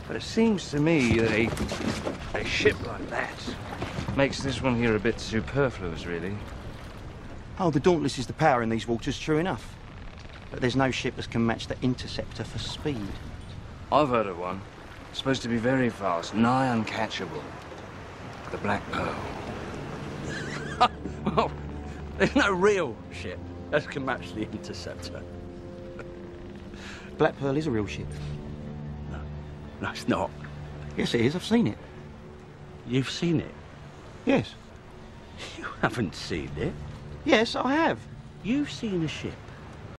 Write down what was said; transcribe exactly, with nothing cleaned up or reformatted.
But it seems to me that a, a ship like that makes this one here a bit superfluous, really. Oh, the Dauntless is the power in these waters, true enough. But there's no ship that can match the Interceptor for speed. I've heard of one. It's supposed to be very fast, nigh uncatchable. The Black Pearl. Well, there's no real ship that can match the Interceptor. Black Pearl is a real ship. No, no, it's not. Yes, it is. I've seen it. You've seen it? Yes. You haven't seen it. Yes, I have. You've seen a ship